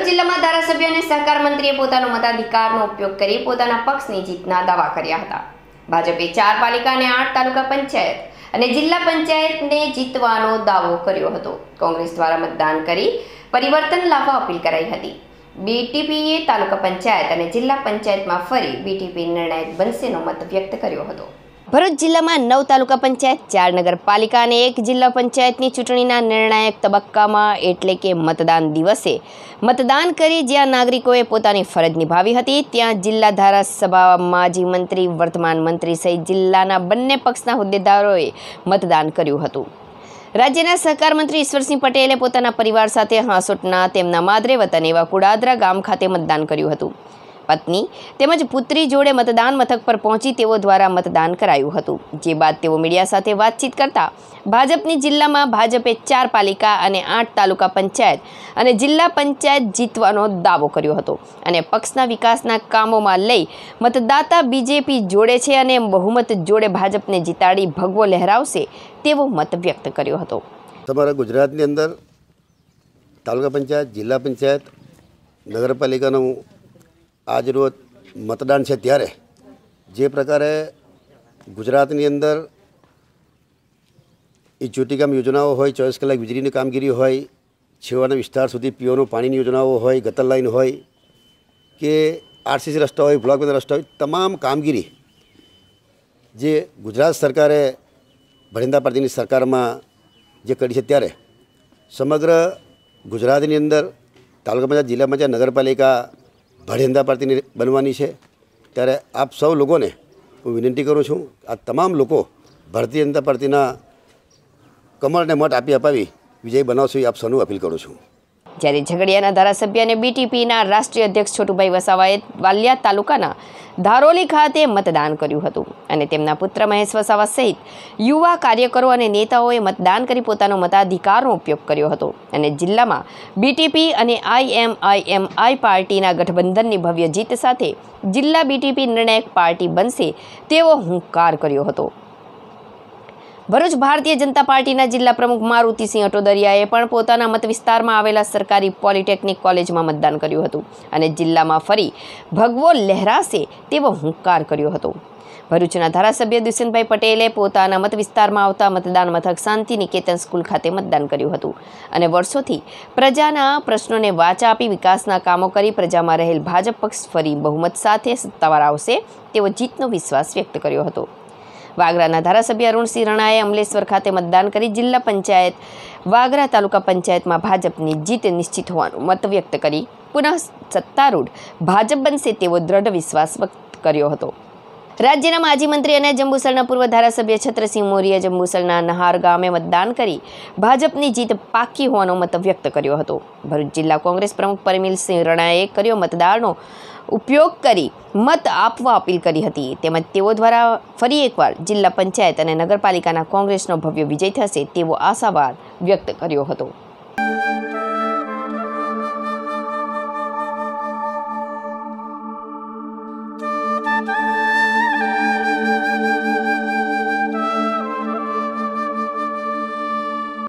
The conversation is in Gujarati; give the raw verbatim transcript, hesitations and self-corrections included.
ભરૂચ જિલ્લામાં ધારાસભ્ય અને સહકાર મંત્રીએ પોતાનો મતાધિકારનો ઉપયોગ કરી પોતાના પક્ષની જીતના દાવા કર્યા હતા। ભાજપે ચાર પાલિકા અને આઠ તાલુકા પંચાયત અને જિલ્લા પંચાયતને જીતવાનો દાવો કર્યો હતો। કોંગ્રેસ દ્વારા મતદાન કરી પરિવર્તન લાવવા અપીલ કરાઈ હતી। બીટીપીએ તાલુકા પંચાયત અને જિલ્લા પંચાયતમાં ફરી બીટીપી નિર્ણાયક બનશેનો મત વ્યક્ત કર્યો હતો। ભરૂચ જિલ્લામાં નવ તાલુકા પંચાયત, ચાર નગરપાલિકા અને એક જિલ્લા પંચાયતની ચૂંટણીના નિર્ણાયક તબક્કામાં એટલે કે મતદાન દિવસે મતદાન કરી જ્યાં નાગરિકોએ પોતાની ફરજ નિભાવી હતી ત્યાં જિલ્લા ધારાસભા, માજી મંત્રી, વર્તમાન મંત્રી સહિત જિલ્લાના બંને પક્ષના હોદ્દેદારોએ મતદાન કર્યું હતું। રાજ્યના સહકાર મંત્રી ઈશ્વરસિંહ પટેલે પોતાના પરિવાર સાથે હાંસોટના તેમના માદરે વતન એવા કુડાદરા ગામ ખાતે મતદાન કર્યું હતું। પત્ની તેમજ પુત્રી જોડે મતદાન મથક પર પહોંચી તેઓ દ્વારા મતદાન કરાયું હતું। જે બાદ તેઓ મીડિયા સાથે વાતચીત કરતા ભાજપની જિલ્લામાં ભાજપે ચાર પાલિકા અને આઠ તાલુકા પંચાયત અને જિલ્લા પંચાયત જીતવાનો દાવો કર્યો હતો અને પક્ષના વિકાસના કામોમાં લઈ મતદાતા બીજેપી જોડે છે અને બહુમત જોડે ભાજપને જીતાડી ભગવો લહેરાવશે તેવો મત વ્યક્ત કર્યો હતો। તમારા ગુજરાતની અંદર તાલુકા પંચાયત, જિલ્લા પંચાયત, નગરપાલિકાનું આજ રોજ મતદાન છે ત્યારે જે પ્રકારે ગુજરાતની અંદર એ ચૂંટણીકામ યોજનાઓ હોય, ચોવીસ કલાક વીજળીની કામગીરી હોય, છેવાડાના વિસ્તાર સુધી પીવાનું પાણીની યોજનાઓ હોય, ગટર લાઈન હોય કે આરસીસી રસ્તા હોય, બ્લોક બધા રસ્તા હોય, તમામ કામગીરી જે ગુજરાત સરકારે ભારતીય જનતા પાર્ટીની સરકારમાં જે કરી છે ત્યારે સમગ્ર ગુજરાતની અંદર તાલુકા પંચાયત, જિલ્લા પંચાયત, નગરપાલિકા ભારતીય જનતા પાર્ટીની બનવાની છે। ત્યારે આપ સૌ લોકોને હું વિનંતી કરું છું, આ તમામ લોકો ભારતીય જનતા પાર્ટીના કમળને મત આપી અપાવી વિજય બનાવશો એ આપ સૌનું અપીલ કરું છું। જ્યારે ઝઘડિયાના ધારાસભ્ય અને બીટીપીના રાષ્ટ્રીય અધ્યક્ષ છોટુભાઈ વસાવાએ વાલિયા તાલુકાના ધારોલી ખાતે મતદાન કર્યું હતું અને તેમના પુત્ર મહેશ વસાવા સહિત યુવા કાર્યકરો અને નેતાઓએ મતદાન કરી પોતાનો મતાધિકારનો ઉપયોગ કર્યો હતો અને જિલ્લામાં બીટીપી અને આઈએમઆઈએમઆઈ પાર્ટીના ગઠબંધનની ભવ્ય જીત સાથે જિલ્લા બીટીપી નિર્ણાયક પાર્ટી બનશે તેવો હુંકાર કર્યો હતો। ભરૂચ ભારતીય જનતા પાર્ટીના જિલ્લા પ્રમુખ મારુતિસિંહ અટોદરિયાએ પણ પોતાના મત વિસ્તારમાં આવેલા સરકારી પોલિટેકનિક કોલેજમાં મતદાન કર્યું હતું અને જિલ્લામાં ફરી ભગવો લહેરાશે તેવો હુંકાર કર્યો હતો। ભરૂચના ધારાસભ્ય દુષ્યંતભાઈ પટેલે પોતાના મત વિસ્તારમાં આવતા મતદાન મથક શાંતિ નિકેતન સ્કૂલ ખાતે મતદાન કર્યું હતું અને વર્ષોથી પ્રજાના પ્રશ્નોને વાચા આપી વિકાસના કામો કરી પ્રજામાં રહેલ ભાજપ પક્ષ ફરી બહુમત સાથે સત્તાવાર આવશે તેવો જીતનો વિશ્વાસ વ્યક્ત કર્યો હતો। વાગરાના ધારાસભ્ય અરુણસિંહ રણાએ અમલેશ્વર ખાતે મતદાન કરી જિલ્લા પંચાયત, વાગરા તાલુકા પંચાયતમાં ભાજપની જીત નિશ્ચિત હોવાનું મત વ્યક્ત કરી પુનઃ સત્તારૂઢ ભાજપ બનશે તેવો દ્રઢ વિશ્વાસ વ્યક્ત કર્યો હતો। રાજ્યના માજી મંત્રી અને જંબુસરના પૂર્વ ધારાસભ્ય છત્રસિંહ મોરીએ જંબુસરના નહાર ગામે મતદાન કરી ભાજપની જીત પાકી હોવાનો મત વ્યક્ત કર્યો હતો। ભરૂચ જિલ્લા કોંગ્રેસ પ્રમુખ પરમિલસિંહ રણાએ કર્યો મતદારનો ઉપયોગ કરી મત આપવા અપીલ કરી હતી તેમજ તેઓ દ્વારા ફરી એકવાર જિલ્લા પંચાયત અને નગરપાલિકાના કોંગ્રેસનો ભવ્ય વિજય થશે તેવો આશાવાદ વ્યક્ત કર્યો હતો।